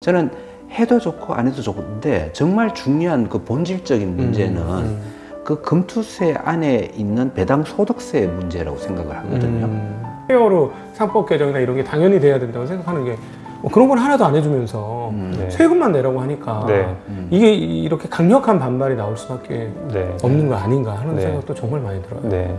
저는 해도 좋고 안 해도 좋은데 정말 중요한 그 본질적인 문제는 그 금투세 안에 있는 배당 소득세의 문제라고 생각을 하거든요. 세월호 상법 개정이나 이런 게 당연히 돼야 된다고 생각하는 게 그런 건 하나도 안 해주면서 세금만 내라고 하니까 이게 이렇게 강력한 반발이 나올 수밖에 없는 거 아닌가 하는 생각도 정말 많이 들어요.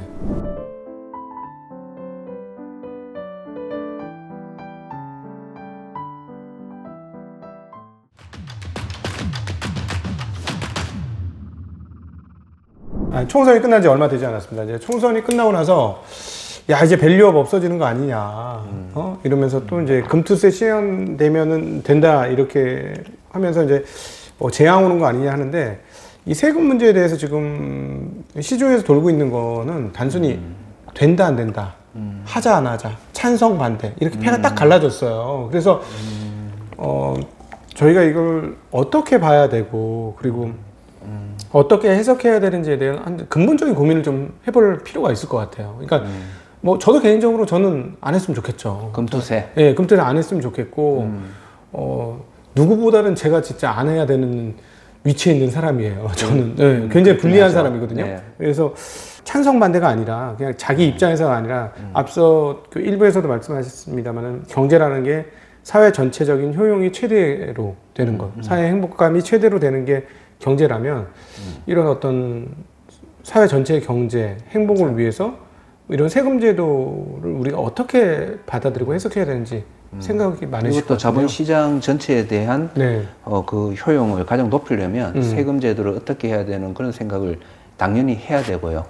총선이 끝난 지 얼마 되지 않았습니다. 이제 총선이 끝나고 나서 야 이제 밸류업 없어지는 거 아니냐 이러면서 또 이제 금투세 시행되면은 된다 이렇게 하면서 이제 재앙 오는 거 아니냐 하는데 이 세금 문제에 대해서 지금 시중에서 돌고 있는 거는 단순히 된다 안 된다 하자 안 하자 찬성 반대 이렇게 패가 딱 갈라졌어요. 그래서 저희가 이걸 어떻게 봐야 되고 그리고 어떻게 해석해야 되는지에 대한 근본적인 고민을 좀 해볼 필요가 있을 것 같아요. 그러니까 뭐 저도 개인적으로 저는 안 했으면 좋겠죠. 금투세? 네, 금투세 안 했으면 좋겠고 누구보다는 제가 진짜 안 해야 되는 위치에 있는 사람이에요. 저는 굉장히 불리한 사람이거든요. 그래서 찬성 반대가 아니라 그냥 자기 입장에서가 아니라 앞서 그 일부에서도 말씀하셨습니다만은 경제라는 게 사회 전체적인 효용이 최대로 되는 것, 사회 행복감이 최대로 되는 게 경제라면 이런 어떤 사회 전체의 경제, 행복을 위해서 이런 세금 제도를 우리가 어떻게 받아들이고 해석해야 되는지 생각이 많으실 것 같아요. 자본시장 전체에 대한 그 효용을 가장 높이려면 세금 제도를 어떻게 해야 되는 그런 생각을 당연히 해야 되고요.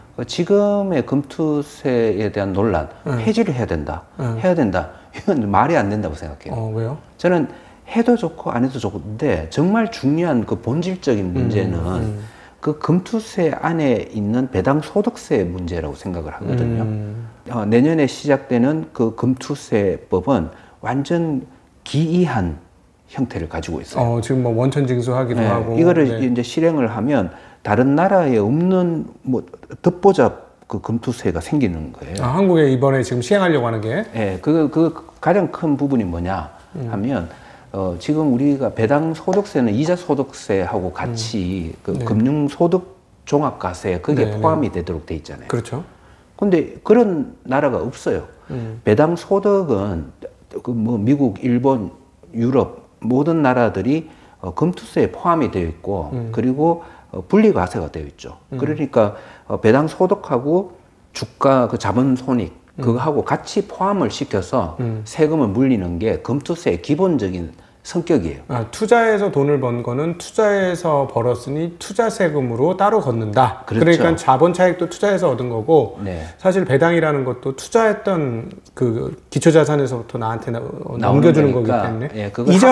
지금의 금투세에 대한 논란, 폐지를 해야 된다, 해야 된다. 이건 말이 안 된다고 생각해요. 왜요? 저는 해도 좋고 안 해도 좋은데 정말 중요한 그 본질적인 문제는 그 금투세 안에 있는 배당 소득세의 문제라고 생각을 하거든요. 내년에 시작되는 그 금투세법은 완전 기이한 형태를 가지고 있어요. 지금 뭐 원천징수하기도 하고 이거를 이제 실행을 하면 다른 나라에 없는 뭐 듣보잡 그 금투세가 생기는 거예요. 한국에 이번에 지금 시행하려고 하는 게? 그 가장 큰 부분이 뭐냐 하면 지금 우리가 배당 소득세는 이자 소득세하고 같이 그 금융 소득 종합과세 그게 포함이 되도록 돼 있잖아요. 그렇죠. 근데 그런 나라가 없어요. 배당 소득은 그 뭐 미국, 일본, 유럽 모든 나라들이 금투세에 포함이 되어 있고 그리고 분리과세가 되어 있죠. 그러니까 배당 소득하고 주가 그 자본 손익 그거하고 같이 포함을 시켜서 세금을 물리는 게 금투세의 기본적인 성격이에요. 투자해서 돈을 번 거는 투자해서 벌었으니 투자 세금으로 따로 걷는다. 그러니까 자본 차익도 투자해서 얻은 거고 사실 배당이라는 것도 투자했던 그 기초자산에서부터 나한테 넘겨주는 거기 때문에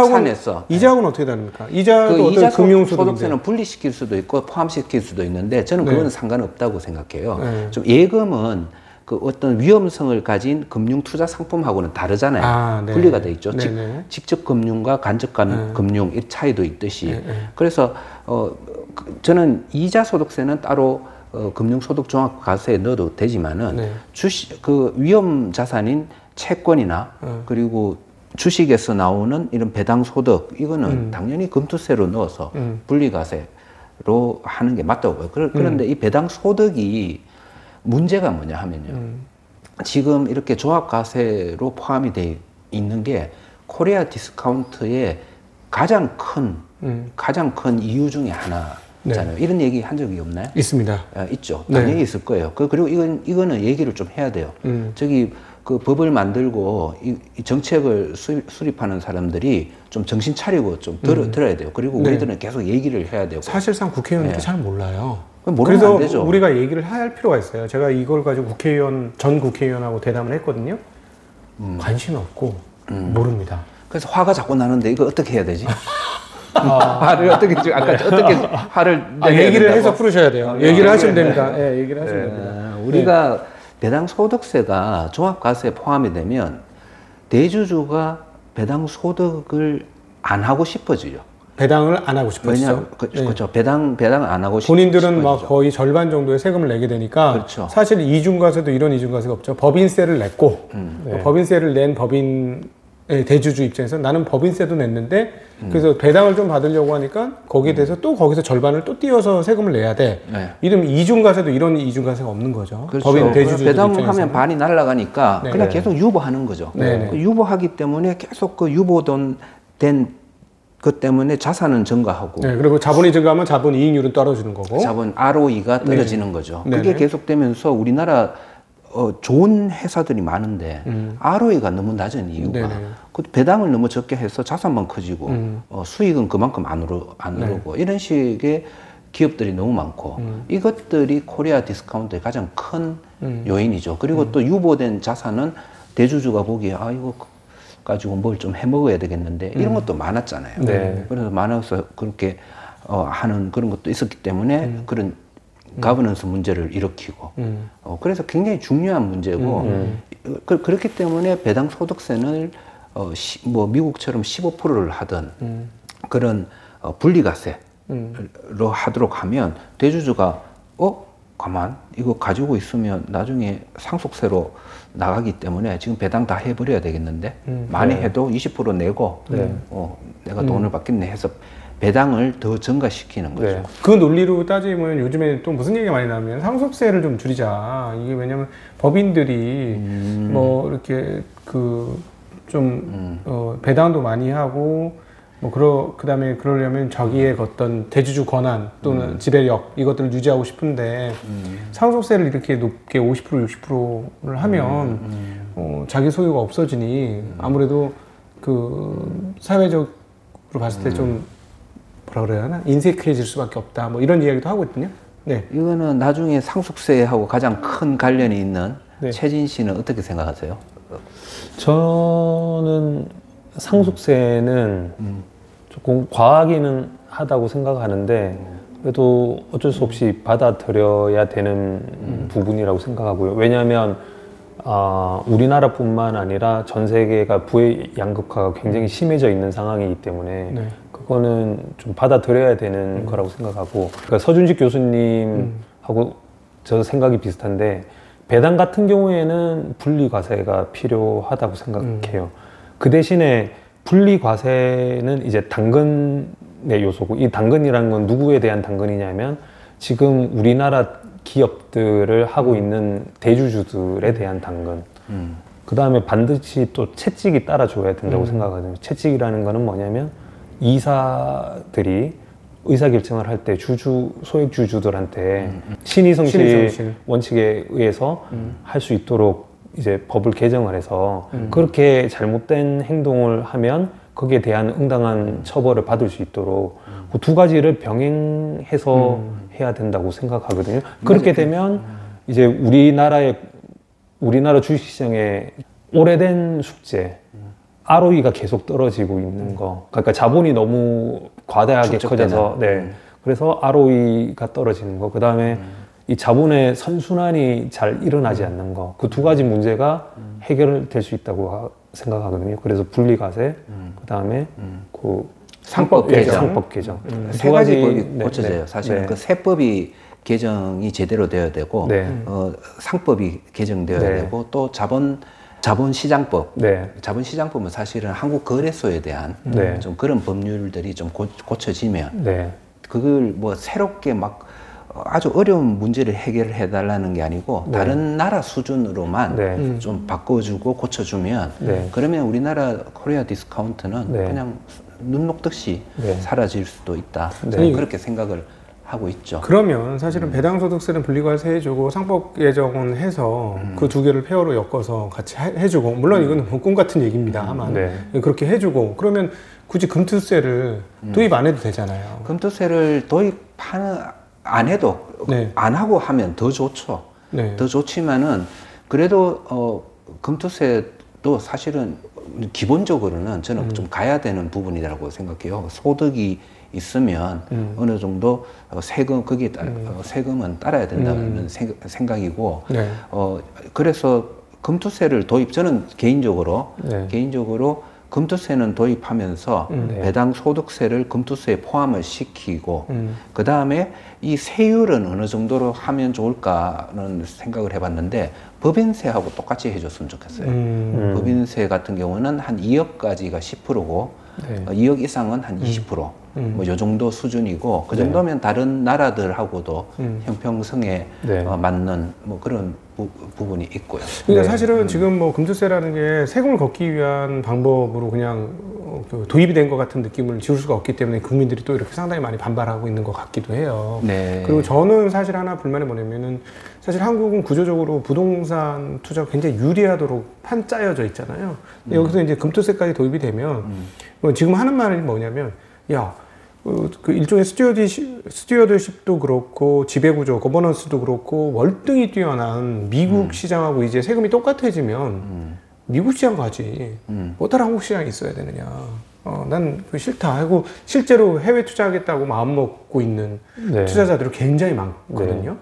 이자하고는 어떻게 다릅니까? 이자도 어떤 금융소득세는 분리시킬 수도 있고 포함시킬 수도 있는데 저는 그건 상관없다고 생각해요. 좀 예금은 그 어떤 위험성을 가진 금융 투자 상품하고는 다르잖아요. 분리가 돼 있죠. 직접 금융과 간접 금융 이 차이도 있듯이. 그래서 저는 이자 소득세는 따로 금융 소득 종합 과세에 넣어도 되지만은 주식 그 위험 자산인 채권이나 그리고 주식에서 나오는 이런 배당 소득 이거는 당연히 금투세로 넣어서 분리과세로 하는 게 맞다고 봐요. 그런데 이 배당 소득이 문제가 뭐냐 하면요. 지금 이렇게 종합과세로 포함이 돼 있는 게 코리아 디스카운트의 가장 큰 이유 중에 하나잖아요. 이런 얘기 한 적이 없나요? 있습니다. 있죠. 당연히 있을 거예요. 그리고 이거는 얘기를 좀 해야 돼요. 저기 그 법을 만들고 이 정책을 수립하는 사람들이 좀 정신 차리고 좀 들어야 돼요. 그리고 우리들은 계속 얘기를 해야 되고. 사실상 국회의원들이 잘 몰라요. 그래서 우리가 얘기를 할 필요가 있어요. 제가 이걸 가지고 전 국회의원하고 대담을 했거든요. 관심이 없고 모릅니다. 그래서 화가 자꾸 나는데 이거 어떻게 해야 되지? 화를 어떻게 화를 얘기를 해서 풀으셔야 돼요. 얘기를 하시면 됩니다. 얘기를 하시면 됩니다. 우리가 배당 소득세가 종합과세에 포함이 되면 대주주가 배당 소득을 안 하고 싶어지죠. 배당을 안 하고 싶어지죠. 그렇죠. 배당 안 하고 싶어지죠. 본인들은 막 거의 절반 정도의 세금을 내게 되니까 사실 이중과세도 이런 이중과세가 없죠. 법인세를 냈고 법인세를 낸 법인의 네, 대주주 입장에서 나는 법인세도 냈는데 그래서 배당을 좀 받으려고 하니까 거기에 대해서 또 거기서 절반을 또 띄워서 세금을 내야 돼. 네. 이러면 이중과세도 이런 이중과세가 없는 거죠. 그렇죠. 법인 대주주 배당하면 반이 날아가니까 네. 그냥 계속 유보하는 거죠. 네. 유보하기 때문에 계속 그 유보된 것 때문에 자산은 증가하고. 네, 그리고 자본이 증가하면 자본 이익률은 떨어지는 거고. 자본 ROE가 떨어지는 거죠. 그게 계속되면서 우리나라 좋은 회사들이 많은데 ROE가 너무 낮은 이유가 그 배당을 너무 적게 해서 자산만 커지고 수익은 그만큼 안 오르고 이런 식의 기업들이 너무 많고 이것들이 코리아 디스카운트의 가장 큰 요인이죠. 그리고 또 유보된 자산은 대주주가 보기에 아 이거 가지고 뭘 좀 해먹어야 되겠는데 이런 것도 많았잖아요. 네. 그래서 많아서 그렇게 하는 그런 것도 있었기 때문에 그런 가버넌스 문제를 일으키고 그래서 굉장히 중요한 문제고 그렇기 때문에 배당 소득세는 뭐 미국처럼 15%를 하던 그런 분리과세로 하도록 하면 대주주가 가만 이거 가지고 있으면 나중에 상속세로 나가기 때문에 지금 배당 다 해버려야 되겠는데 많이 해도 20% 내고 내가 돈을 받겠네 해서 배당을 더 증가시키는 거죠. 네. 그 논리로 따지면 요즘에 또 무슨 얘기가 많이 나오면 상속세를 좀 줄이자. 이게 왜냐면 법인들이 뭐 이렇게 배당도 많이 하고 뭐 그다음에 그러려면 자기의 어떤 대주주 권한 또는 지배력 이것들을 유지하고 싶은데 상속세를 이렇게 높게 50% 60%를 하면 자기 소유가 없어지니 아무래도 그 사회적으로 봤을 때 좀 뭐라 그래야 하나? 인색해질 수밖에 없다. 뭐 이런 이야기도 하고 있거든요. 네. 이거는 나중에 상속세하고 가장 큰 관련이 있는 최진 씨는 어떻게 생각하세요? 저는 상속세는 조금 과하기는 하다고 생각하는데 그래도 어쩔 수 없이 받아들여야 되는 부분이라고 생각하고요. 왜냐하면 우리나라뿐만 아니라 전 세계가 부의 양극화가 굉장히 심해져 있는 상황이기 때문에 그거는 좀 받아들여야 되는 거라고 생각하고 그러니까 서준식 교수님하고 저 생각이 비슷한데 배당 같은 경우에는 분리과세가 필요하다고 생각해요. 그 대신에 분리과세는 이제 당근의 요소고 이 당근이라는 건 누구에 대한 당근이냐면 지금 우리나라 기업들을 하고 있는 대주주들에 대한 당근 그 다음에 반드시 또 채찍이 따라줘야 된다고 생각하거든요. 채찍이라는 거는 뭐냐면 이사들이 의사결정을 할 때 소액 주주들한테 신의성실 원칙에 의해서 할 수 있도록 이제 법을 개정을 해서 그렇게 잘못된 행동을 하면 거기에 대한 응당한 처벌을 받을 수 있도록 그 두 가지를 병행해서 해야 된다고 생각하거든요. 그렇게 되면 이제 우리나라 주식시장의 오래된 숙제 ROE가 계속 떨어지고 있는 거. 그러니까 자본이 너무 과다하게 커져서 그래서 ROE가 떨어지는 거. 그다음에 이 자본의 선순환이 잘 일어나지 않는 거. 그 두 가지 문제가 해결될 수 있다고 생각하거든요. 그래서 분리과세, 그다음에 그 상법 개정. 세 가지 법이 고쳐져요. 사실은 그 세법이 개정이 제대로 되어야 되고 상법이 개정되어야 되고 또 자본시장법. 자본시장법은 사실은 한국거래소에 대한 좀 그런 법률들이 좀 고쳐지면 그걸 뭐 새롭게 막 아주 어려운 문제를 해결해 달라는 게 아니고 다른 나라 수준으로만 좀 바꿔주고 고쳐주면 그러면 우리나라 코리아 디스카운트는 그냥 눈 녹듯이 사라질 수도 있다. 저는 그렇게 생각을 하고 있죠. 그러면 사실은 배당소득세는 분리과세 해주고 상법 개정은 해서 그 두 개를 페어로 엮어서 같이 해주고 물론 이건 꿈 같은 얘기입니다. 하만 그렇게 해주고 그러면 굳이 금투세를 도입 안 해도 되잖아요. 금투세를 안 해도 안 하고 하면 더 좋죠. 더 좋지만은 그래도 금투세도 사실은 기본적으로는 저는 좀 가야 되는 부분이라고 생각해요. 소득이 있으면 어느 정도 거기에 세금은 따라야 된다는 생각이고 저는 개인적으로 금투세는 도입하면서 배당 소득세를 금투세에 포함을 시키고 그 다음에 이 세율은 어느 정도로 하면 좋을까는 생각을 해봤는데 법인세하고 똑같이 해줬으면 좋겠어요. 법인세 같은 경우는 한 2억까지가 10%고 2억 이상은 한 20%. 뭐 요 정도 수준이고 그 정도면 다른 나라들하고도 형평성에 맞는 뭐 그런 부분이 있고요. 그러니까 사실은 지금 뭐 금투세라는 게 세금을 걷기 위한 방법으로 그냥 도입이 된 것 같은 느낌을 지울 수가 없기 때문에 국민들이 또 이렇게 상당히 많이 반발하고 있는 것 같기도 해요. 그리고 저는 사실 하나 불만이 뭐냐면은 사실 한국은 구조적으로 부동산 투자가 굉장히 유리하도록 판 짜여져 있잖아요. 여기서 이제 금투세까지 도입이 되면 지금 하는 말이 뭐냐면 야, 그 일종의 스튜어드십도 그렇고 지배구조, 거버넌스도 그렇고 월등히 뛰어난 미국 시장하고 이제 세금이 똑같아지면 미국 시장 가지. 뭐 따라 한국 시장에 있어야 되느냐. 난 그거 싫다 하고 실제로 해외 투자하겠다고 마음 먹고 있는 투자자들이 굉장히 많거든요.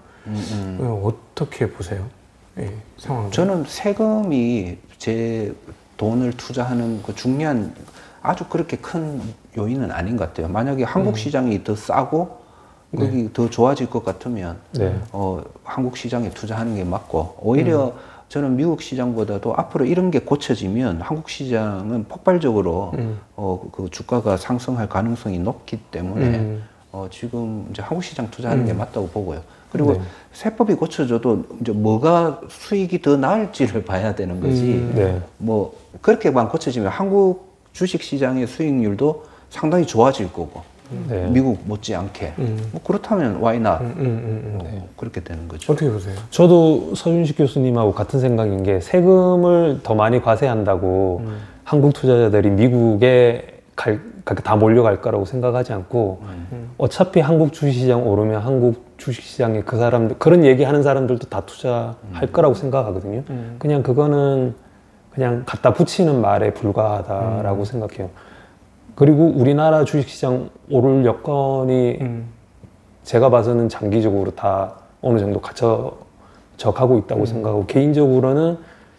어떻게 보세요? 상황. 저는 세금이 제 돈을 투자하는 그 중요한 아주 그렇게 큰 요인은 아닌 것 같아요. 만약에 한국 시장이 더 싸고 거기 더 좋아질 것 같으면 한국 시장에 투자하는 게 맞고 오히려 저는 미국 시장보다도 앞으로 이런 게 고쳐지면 한국 시장은 폭발적으로 그 주가가 상승할 가능성이 높기 때문에 지금 이제 한국 시장 투자하는 게 맞다고 보고요. 그리고 세법이 고쳐져도 이제 뭐가 수익이 더 나을지를 봐야 되는 거지. 뭐 그렇게만 고쳐지면 한국 주식 시장의 수익률도 상당히 좋아질 거고 미국 못지않게 뭐 그렇다면 why not 그렇게 되는 거죠. 어떻게 보세요? 저도 서준식 교수님하고 같은 생각인 게 세금을 더 많이 과세한다고 한국 투자자들이 미국에 다 몰려갈 거라고 생각하지 않고 어차피 한국 주식시장 오르면 한국 주식시장에 그 사람들 그런 얘기하는 사람들도 다 투자할 거라고 생각하거든요. 그냥 그거는 그냥 갖다 붙이는 말에 불과하다라고 생각해요. 그리고 우리나라 주식시장 오를 여건이 제가 봐서는 장기적으로 다 어느 정도 갖춰져 가고 있다고 생각하고 개인적으로는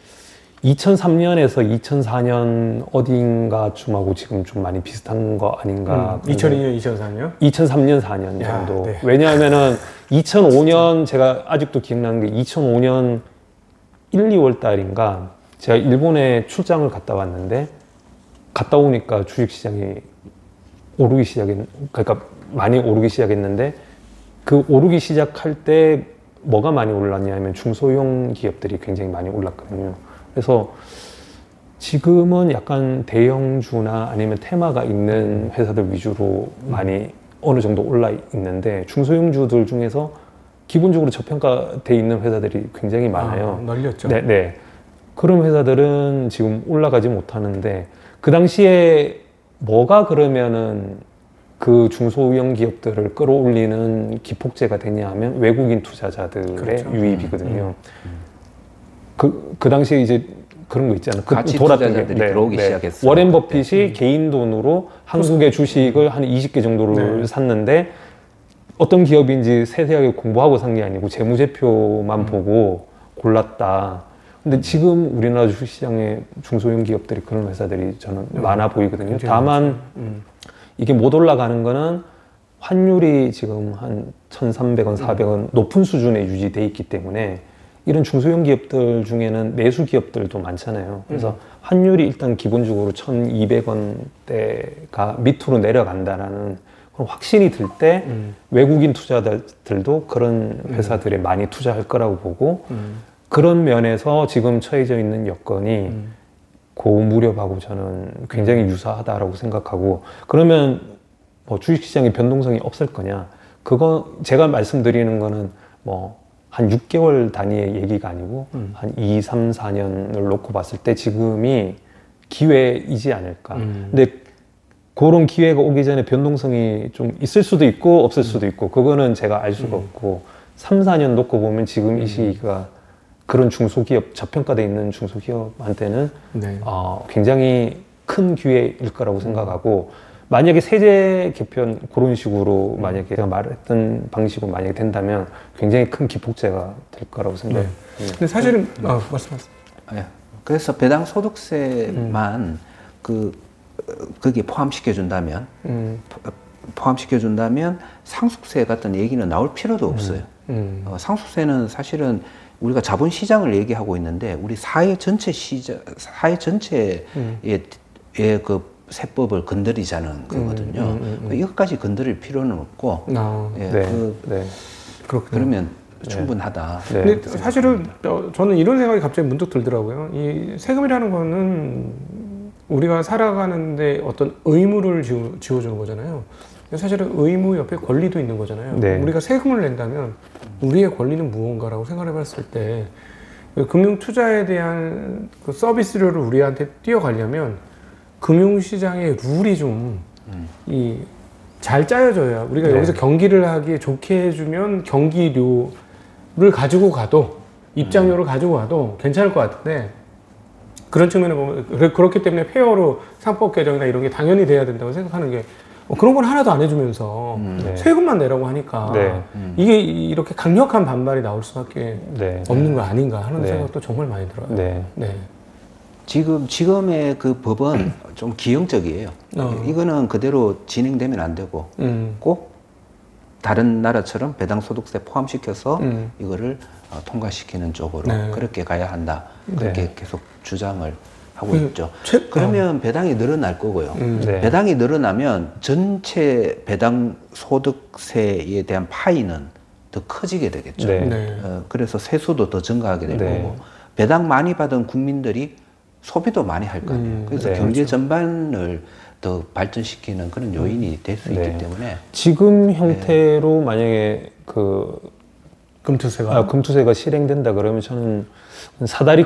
2003년에서 2004년 어딘가쯤하고 지금 좀 많이 비슷한 거 아닌가. 2002년, 2004년? 2003년, 4년 정도. 왜냐하면은 2005년 제가 아직도 기억나는 게 2005년 1, 2월 달인가 제가 일본에 출장을 갔다 왔는데 갔다 오니까 주식시장이 오르기 그러니까 많이 오르기 시작했는데 그 오르기 시작할 때 뭐가 많이 올랐냐면 중소형 기업들이 굉장히 많이 올랐거든요. 그래서 지금은 약간 대형주나 아니면 테마가 있는 회사들 위주로 많이 어느 정도 올라 있는데 중소형주들 중에서 기본적으로 저평가돼 있는 회사들이 굉장히 많아요. 널렸죠. 네. 그런 회사들은 지금 올라가지 못하는데 그 당시에 뭐가 그러면은 그 중소형 기업들을 끌어올리는 기폭제가 되냐 하면 외국인 투자자들의 유입이거든요. 그 당시에 이제 그런 거 있잖아요. 가치 투자자들이 들어오기 시작했어요. 워렌 버핏이 개인 돈으로 한국의 주식을 한 20개 정도를 샀는데 어떤 기업인지 세세하게 공부하고 산 게 아니고 재무제표만 보고 골랐다. 근데 지금 우리나라 주식시장에 중소형 기업들이 그런 회사들이 저는 많아 보이거든요. 다만 이게 못 올라가는 거는 환율이 지금 한 1,300원, 400원 높은 수준에 유지돼 있기 때문에 이런 중소형 기업들 중에는 내수 기업들도 많잖아요. 그래서 환율이 일단 기본적으로 1,200원대가 밑으로 내려간다라는 그런 확신이 들 때 외국인 투자자들도 그런 회사들에 많이 투자할 거라고 보고 그런 면에서 지금 처해져 있는 여건이 그 무렵하고 저는 굉장히 유사하다라고 생각하고 그러면 뭐 주식시장의 변동성이 없을 거냐? 그거 제가 말씀드리는 거는 뭐 한 6개월 단위의 얘기가 아니고 한 2, 3, 4년을 놓고 봤을 때 지금이 기회이지 않을까. 근데 그런 기회가 오기 전에 변동성이 좀 있을 수도 있고 없을 수도 있고 그거는 제가 알 수가 없고 3, 4년 놓고 보면 지금 이 시기가 그런 중소기업, 저평가되어 있는 중소기업한테는 굉장히 큰 기회일 거라고 생각하고 만약에 세제 개편 그런 식으로 만약에 제가 말했던 방식으로 만약에 된다면 굉장히 큰 기폭제가 될 거라고 생각해요. 근데 사실은 말씀하세요. 그래서 배당 소득세만 거기에 포함시켜준다면 상속세 같은 얘기는 나올 필요도 없어요. 상속세는 사실은 우리가 자본시장을 얘기하고 있는데 우리 사회 전체의 그 세법을 건드리자는 거거든요. 이것까지 건드릴 필요는 없고, 그러면 충분하다. 근데 사실은 저는 이런 생각이 갑자기 문득 들더라고요. 이 세금이라는 거는 우리가 살아가는데 어떤 의무를 지어주는 거잖아요. 사실은 의무 옆에 권리도 있는 거잖아요. 우리가 세금을 낸다면 우리의 권리는 무언가라고 생각해 봤을 때 금융 투자에 대한 그 서비스료를 우리한테 띄어가려면 금융시장의 룰이 좀 잘 짜여져야 우리가 여기서 경기를 하기에 좋게 해주면 경기료를 가지고 가도 입장료를 가지고 가도 괜찮을 것 같은데 그런 측면에 보면 그렇기 때문에 페어로 상법 개정이나 이런 게 당연히 돼야 된다고 생각하는 게 그런 건 하나도 안 해주면서 세금만 내라고 하니까 이게 이렇게 강력한 반발이 나올 수밖에 없는 거 아닌가 하는 생각도 정말 많이 들어요. 지금의 그 법은 좀 기형적이에요. 이거는 그대로 진행되면 안 되고 꼭 다른 나라처럼 배당소득세 포함시켜서 이거를 통과시키는 쪽으로 그렇게 가야 한다. 그렇게 계속 주장을 하고 있죠. 그러면 배당이 늘어날 거고요. 배당이 늘어나면 전체 배당 소득세에 대한 파이는 더 커지게 되겠죠. 그래서 세수도 더 증가하게 될 거고 배당 많이 받은 국민들이 소비도 많이 할 거 아니에요. 그래서 경제 전반을 더 발전시키는 그런 요인이 될 수 있기 때문에 지금 형태로 만약에 그 금투세가 실행된다 그러면 저는 사다리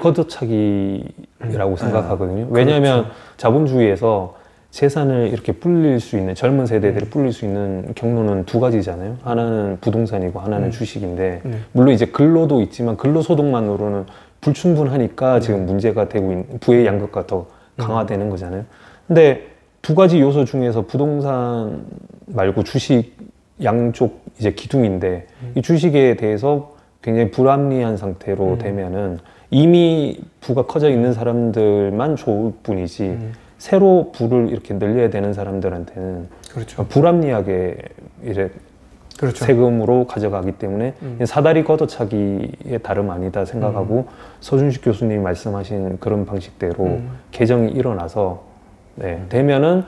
걷어차기라고 생각하거든요. 왜냐하면 자본주의에서 재산을 이렇게 불릴 수 있는 젊은 세대들이 불릴 수 있는 경로는 두 가지잖아요. 하나는 부동산이고 하나는 주식인데 물론 이제 근로도 있지만 근로소득만으로는 불충분하니까 지금 문제가 되고 있는 부의 양극화가 더 강화되는 거잖아요. 근데 두 가지 요소 중에서 부동산 말고 주식 양쪽 이제 기둥인데 이 주식에 대해서 굉장히 불합리한 상태로 되면은 이미 부가 커져 있는 사람들만 좋을 뿐이지 새로 부를 이렇게 늘려야 되는 사람들한테는 불합리하게 이제 세금으로 가져가기 때문에 사다리 걷어차기의 다름 아니다 생각하고 서준식 교수님이 말씀하신 그런 방식대로 개정이 일어나서 되면은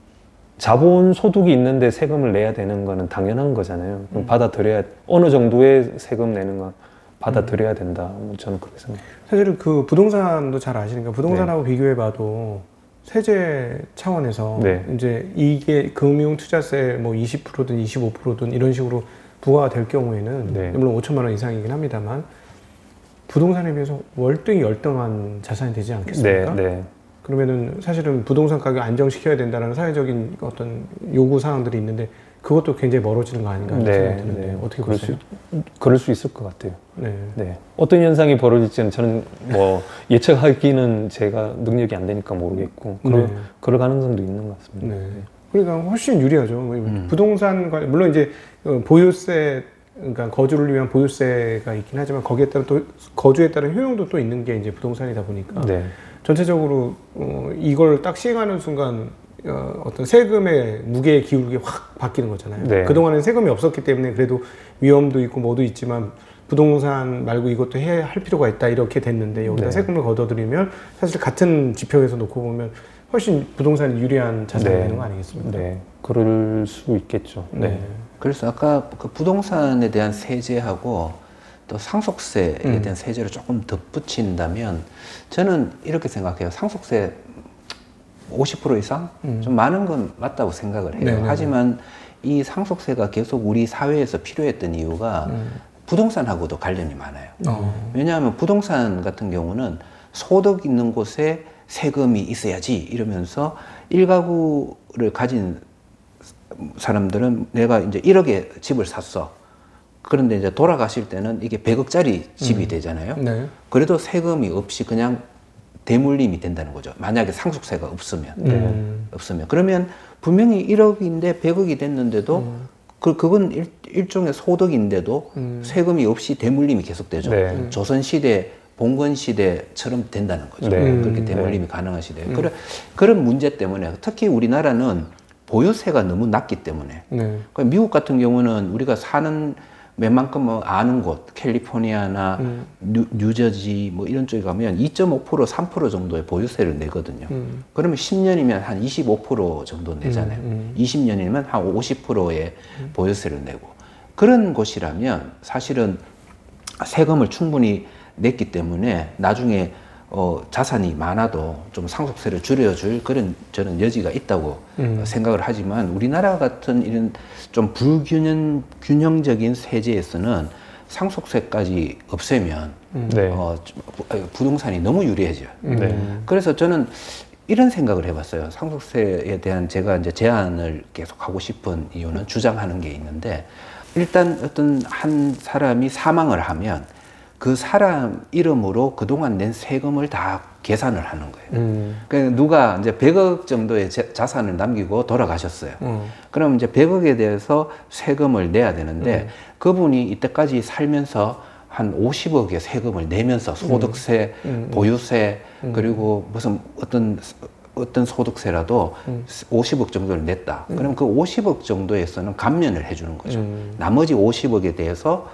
자본 소득이 있는데 세금을 내야 되는 거는 당연한 거잖아요. 그럼 받아들여야 어느 정도의 세금 내는 건 받아들여야 된다. 저는 그렇게 생각해요. 사실은 그 부동산도 잘 아시니까 부동산하고 비교해봐도 세제 차원에서 이제 이게 금융투자세 뭐 20%든 25%든 이런 식으로 부과가 될 경우에는 물론 5천만 원 이상이긴 합니다만 부동산에 비해서 월등히 열등한 자산이 되지 않겠습니까? 그러면은 사실은 부동산 가격 안정시켜야 된다는 사회적인 어떤 요구 사항들이 있는데 그것도 굉장히 멀어지는 거 아닌가 생각이 드는데 어떻게 보세요? 그럴 수 있을 것 같아요. 어떤 현상이 벌어질지는 저는 뭐 예측하기는 제가 능력이 안 되니까 모르겠고 그럴 가능성도 있는 것 같습니다. 그러니까 훨씬 유리하죠. 부동산 물론 이제 보유세 그러니까 거주를 위한 보유세가 있긴 하지만 거기에 따른 또 거주에 따른 효용도 또 있는 게 이제 부동산이다 보니까 전체적으로 이걸 딱 시행하는 순간 어떤 세금의 무게의 기울기 확 바뀌는 거잖아요. 그동안은 세금이 없었기 때문에 그래도 위험도 있고 뭐도 있지만 부동산 말고 이것도 할 필요가 있다 이렇게 됐는데 여기다 세금을 걷어들이면 사실 같은 지표에서 놓고 보면 훨씬 부동산이 유리한 자산이 되는 거 아니겠습니까? 그럴 수 있겠죠. 그래서 아까 그 부동산에 대한 세제하고 또 상속세에 대한 세제를 조금 덧붙인다면 저는 이렇게 생각해요. 상속세 50% 이상? 좀 많은 건 맞다고 생각을 해요. 하지만 이 상속세가 계속 우리 사회에서 필요했던 이유가 부동산하고도 관련이 많아요. 왜냐하면 부동산 같은 경우는 소득 있는 곳에 세금이 있어야지 이러면서 1가구를 가진 사람들은 내가 이제 1억에 집을 샀어. 그런데 이제 돌아가실 때는 이게 100억짜리 집이 되잖아요. 그래도 세금이 없이 그냥 대물림이 된다는 거죠. 만약에 상속세가 없으면. 그러면 분명히 1억인데 100억이 됐는데도 그건 일종의 소득인데도 세금이 없이 대물림이 계속되죠. 조선시대 봉건 시대처럼 된다는 거죠. 네. 그렇게 대물림이 가능한 시대. 그런 문제 때문에 특히 우리나라는 보유세가 너무 낮기 때문에 그러니까 미국 같은 경우는 우리가 사는 웬만큼 아는 곳, 캘리포니아나 뉴저지 뭐 이런 쪽에 가면 2.5% 3% 정도의 보유세를 내거든요. 그러면 10년이면 한 25% 정도 내잖아요. 20년이면 한 50%의 보유세를 내고 그런 곳이라면 사실은 세금을 충분히 냈기 때문에 나중에 자산이 많아도 좀 상속세를 줄여줄 그런 저는 여지가 있다고 생각을 하지만 우리나라 같은 이런 좀 불균형적인 세제에서는 상속세까지 없애면 부동산이 너무 유리해져요. 그래서 저는 이런 생각을 해봤어요. 상속세에 대한 제가 이제 제안을 계속 하고 싶은 이유는 주장하는 게 있는데 일단 어떤 한 사람이 사망을 하면 그 사람 이름으로 그동안 낸 세금을 다 계산을 하는 거예요. 그러니까 누가 이제 100억 정도의 자산을 남기고 돌아가셨어요. 그럼 이제 100억에 대해서 세금을 내야 되는데 그분이 이때까지 살면서 한 50억의 세금을 내면서 소득세, 보유세, 그리고 무슨 어떤 소득세라도 50억 정도를 냈다. 그럼 그 50억 정도에서는 감면을 해주는 거죠. 나머지 50억에 대해서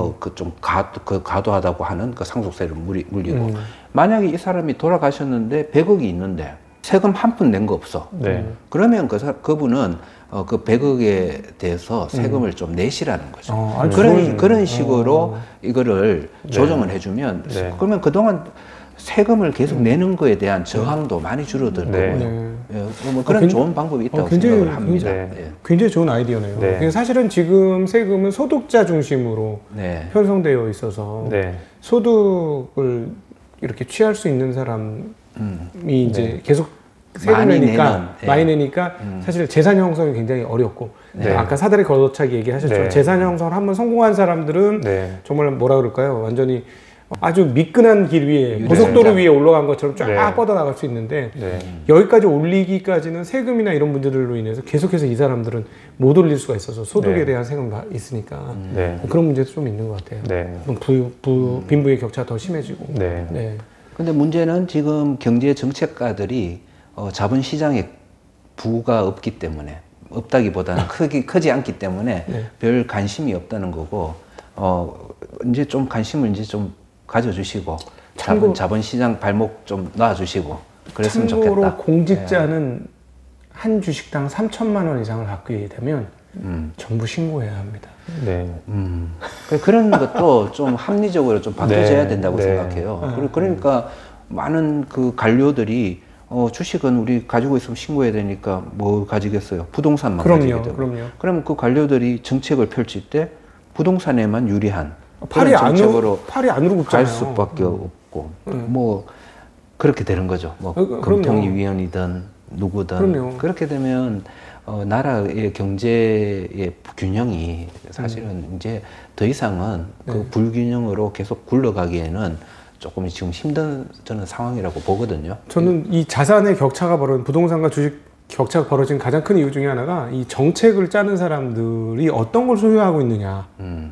과도하다고 하는 그 상속세를 물리고 만약에 이 사람이 돌아가셨는데 100억이 있는데 세금 한 푼 낸 거 없어. 그러면 그분은 그 100억에 대해서 세금을 좀 내시라는 거죠. 그런 식으로 이거를 조정을 해주면 그러면 그동안 세금을 계속 내는 거에 대한 저항도 많이 줄어들 거고요. 뭐 그런 좋은 방법이 있다고 생각을 합니다. 굉장히 좋은 아이디어네요. 사실은 지금 세금은 소득자 중심으로 편성되어 있어서 소득을 이렇게 취할 수 있는 사람이 이제 계속 세금을 내니까 많이 내니까 사실 재산 형성이 굉장히 어렵고 아까 사다리 걷어차기 얘기하셨죠. 재산 형성을 한번 성공한 사람들은 정말 뭐라 그럴까요? 완전히 아주 미끈한 길 위에 고속도로 위에 올라간 것처럼 쫙 뻗어나갈 수 있는데 여기까지 올리기까지는 세금이나 이런 문제들로 인해서 계속해서 이 사람들은 못 올릴 수가 있어서 소득에 대한 세금이 있으니까 그런 문제도 좀 있는 것 같아요. 빈부의 격차가 더 심해지고. 근데 문제는 지금 경제 정책가들이 자본시장에 부가 없기 때문에 없다기보다는 크지 않기 때문에 별 관심이 없다는 거고 이제 좀 관심을 이제 좀 가져주시고 자본시장 발목 좀 놔주시고 그랬으면 좋겠다. 참고로 공직자는 한 주식당 3천만 원 이상을 갖게 되면 정부 신고해야 합니다. 그런 것도 좀 합리적으로 좀 바뀌어져야 된다고 생각해요. 그러니까 많은 그 관료들이 주식은 우리 가지고 있으면 신고해야 되니까 뭐 가지겠어요? 부동산만 가지게 되고. 그럼 그 관료들이 정책을 펼칠 때 부동산에만 유리한 팔이 정책으로 안으로 갈 수밖에 없고 뭐 그렇게 되는 거죠. 뭐 금통위원이든 누구든 그렇게 되면 나라의 경제의 균형이 사실은 이제 더 이상은 그 불균형으로 계속 굴러가기에는 조금 지금 힘든 저는 상황이라고 보거든요. 저는 이 자산의 격차가 부동산과 주식 격차가 벌어진 가장 큰 이유 중에 하나가 이 정책을 짜는 사람들이 어떤 걸 소유하고 있느냐.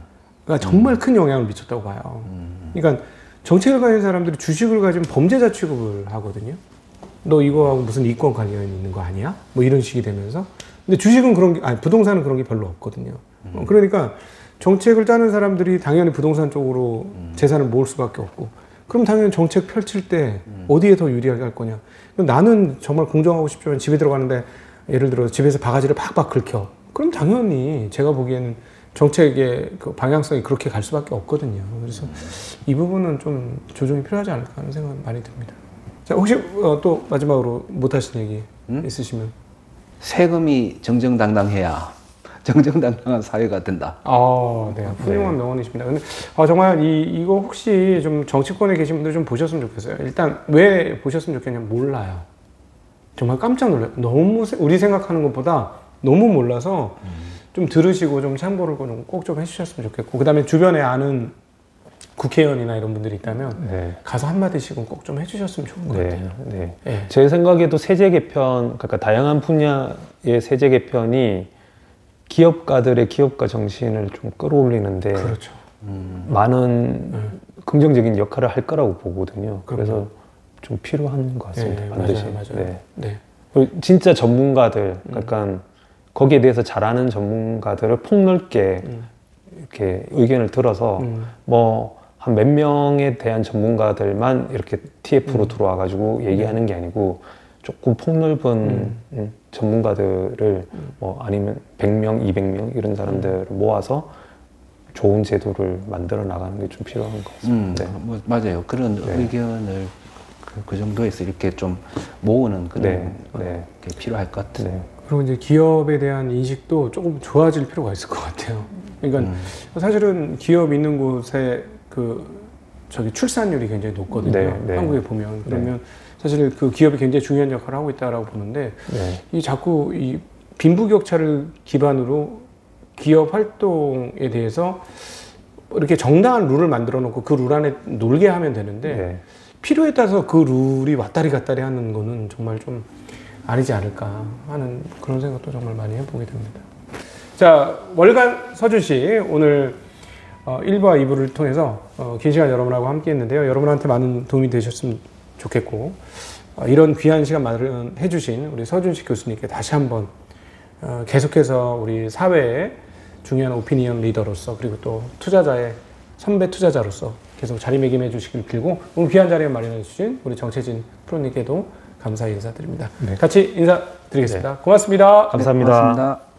정말 큰 영향을 미쳤다고 봐요. 그러니까 정책을 가진 사람들이 주식을 가지면 범죄자 취급을 하거든요. 너 이거하고 무슨 이권 관련이 있는 거 아니야? 뭐 이런 식이 되면서. 근데 주식은 부동산은 그런 게 별로 없거든요. 그러니까 정책을 짜는 사람들이 당연히 부동산 쪽으로 재산을 모을 수밖에 없고, 그럼 당연히 정책 펼칠 때 어디에 더 유리하게 할 거냐. 나는 정말 공정하고 싶지만 집에 들어가는데 예를 들어 집에서 바가지를 박박 긁혀. 그럼 당연히 제가 보기에는 정책의 그 방향성이 그렇게 갈 수밖에 없거든요. 그래서 이 부분은 좀 조정이 필요하지 않을까 하는 생각이 많이 듭니다. 자, 혹시 또 마지막으로 못하신 얘기 있으시면? 세금이 정정당당해야 정정당당한 사회가 된다. 네. 훌륭한 명언이십니다. 근데 정말 이거 혹시 좀 정치권에 계신 분들 좀 보셨으면 좋겠어요. 일단 왜 보셨으면 좋겠냐면 몰라요. 정말 깜짝 놀라요. 너무 우리 생각하는 것보다 너무 몰라서 좀 들으시고 좀 참고를 꼭 좀 해주셨으면 좋겠고, 그 다음에 주변에 아는 국회의원이나 이런 분들이 있다면 가서 한마디씩은 꼭 좀 해주셨으면 좋은 것 같아요. 제 생각에도 세제 개편, 그러니까 다양한 분야의 세제 개편이 기업가들의 기업가 정신을 좀 끌어올리는데 많은 긍정적인 역할을 할 거라고 보거든요. 그래서 좀 필요한 것 같습니다. 네, 반드시. 맞아요. 네. 진짜 전문가들, 약간 거기에 대해서 잘 아는 전문가들을 폭넓게 이렇게 의견을 들어서 뭐 한 몇 명에 대한 전문가들만 이렇게 TF로 들어와가지고 얘기하는 게 아니고 조금 폭넓은 전문가들을 뭐 아니면 100명, 200명 이런 사람들을 모아서 좋은 제도를 만들어 나가는 게 좀 필요한 것 같습니다. 네. 뭐 맞아요. 그런 의견을 그 정도에서 이렇게 좀 모으는 그런 게 필요할 것 같아요. 그리고 이제 기업에 대한 인식도 조금 좋아질 필요가 있을 것 같아요. 그러니까 사실은 기업 있는 곳에 저기 출산율이 굉장히 높거든요. 한국에 보면. 그러면 사실 그 기업이 굉장히 중요한 역할을 하고 있다라고 보는데 이 자꾸 이 빈부격차를 기반으로 기업 활동에 대해서 이렇게 정당한 룰을 만들어 놓고 그 룰 안에 놀게 하면 되는데 필요에 따라서 그 룰이 왔다리 갔다리 하는 거는 정말 좀 아니지 않을까 하는 그런 생각도 정말 많이 해보게 됩니다. 자, 월간 서준씨 오늘 1부와 2부를 통해서 긴 시간 여러분하고 함께 했는데요. 여러분한테 많은 도움이 되셨으면 좋겠고 이런 귀한 시간 마련해 주신 우리 서준식 교수님께 다시 한번 계속해서 우리 사회의 중요한 오피니언 리더로서 그리고 또 투자자의 선배 투자자로서 계속 자리매김해 주시길 빌고 오늘 귀한 자리에 마련해 주신 우리 정채진 프로님께도 감사히 인사드립니다. 같이 인사드리겠습니다. 고맙습니다. 감사합니다. 고맙습니다.